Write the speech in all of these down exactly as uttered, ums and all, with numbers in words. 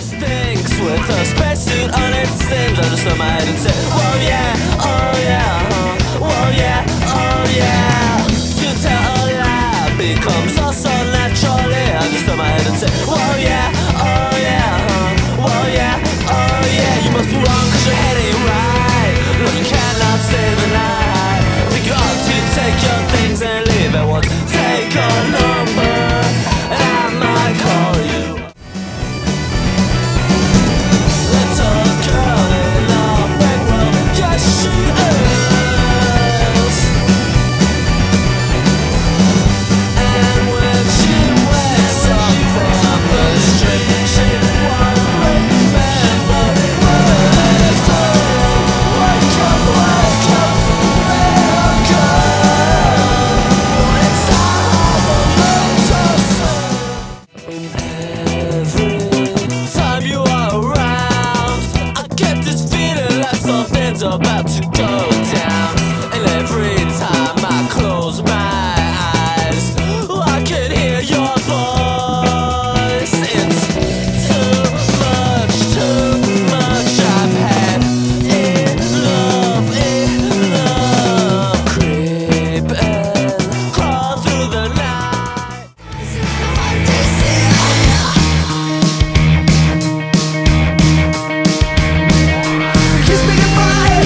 stinks with a spacesuit on its seams. I just throw my head and say, whoa yeah, oh yeah, uh, whoa yeah, oh yeah. To tell a lie becomes also naturally. I just throw my head and say, whoa yeah, oh yeah, uh, whoa yeah, oh yeah. You must be wrong cause your head ain't right. No, you cannot save the night. Think you ought to take your things and leave at once. Take a number and I might call you. About to go down, and every time I close my eyes, I can hear your voice. It's too much, too much. I've had enough, enough. Creep and crawl through the night. Kiss me goodbye.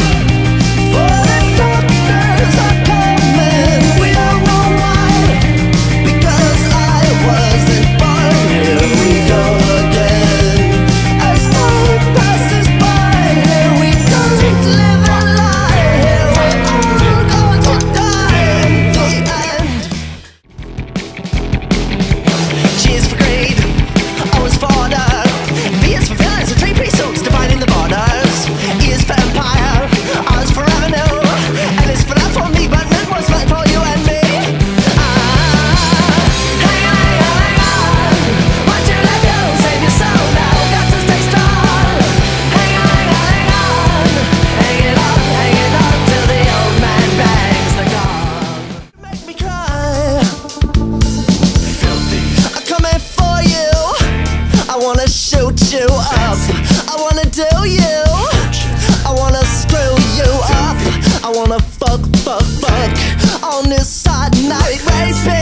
Shoot you up, I wanna do you, I wanna screw you up, I wanna fuck, fuck, fuck on this side night, baby.